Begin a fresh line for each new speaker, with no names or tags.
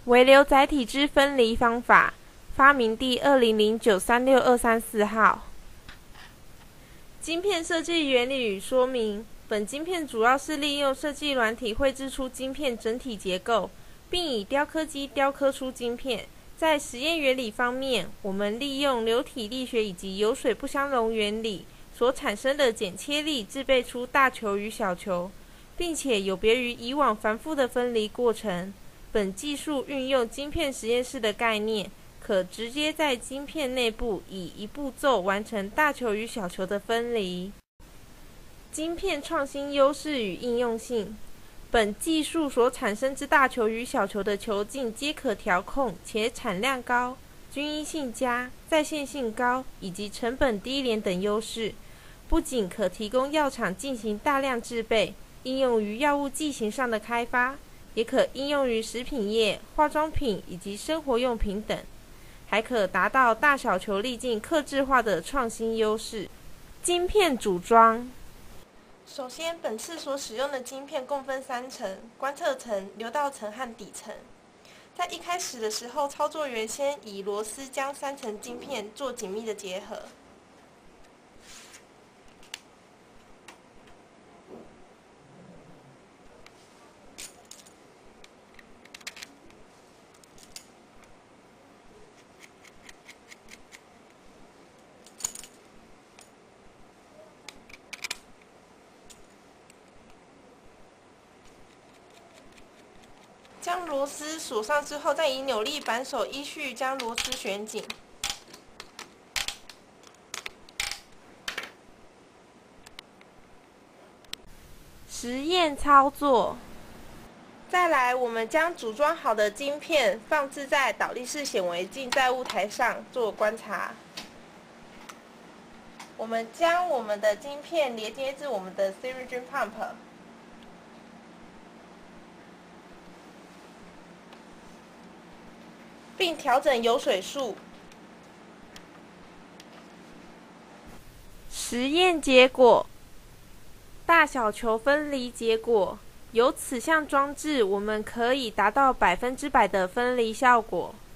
微流载体之分离方法，发明地2009362342号。晶片设计原理与说明：本晶片主要是利用设计软体绘制出晶片整体结构，并以雕刻机雕刻出晶片。在实验原理方面，我们利用流体力学以及油水不相容原理所产生的剪切力制备出大球与小球，并且有别于以往繁复的分离过程。本技术运用晶片实验室的概念，可直接在晶片内部以一步骤完成大球与小球的分离。晶片创新优势与应用性：本技术所产生之大球与小球的球径皆可调控，且产量高、均一性佳、再现性高以及成本低廉等优势，不仅可提供药厂进行大量制备，应用于药物剂型上的开发，也可应用于食品业、化妆品以及生活用品等，还可达到大小球粒径客制化的创新优势。晶片组装。首先，本次所使用的晶片共分3层：观测层、流道层和底层。在一开始的时候，操作员先以螺丝将3层晶片做紧密的结合。将螺丝锁上之后，再以扭力扳手依序将螺丝旋紧。实验操作。再来，我们将组装好的晶片放置在倒立式显微镜在物台上做观察。我们将我们的晶片连接至我们的 Sirigen Pump。并调整油水数。实验结果：大小球分离结果。由此项装置，我们可以达到100%的分离效果。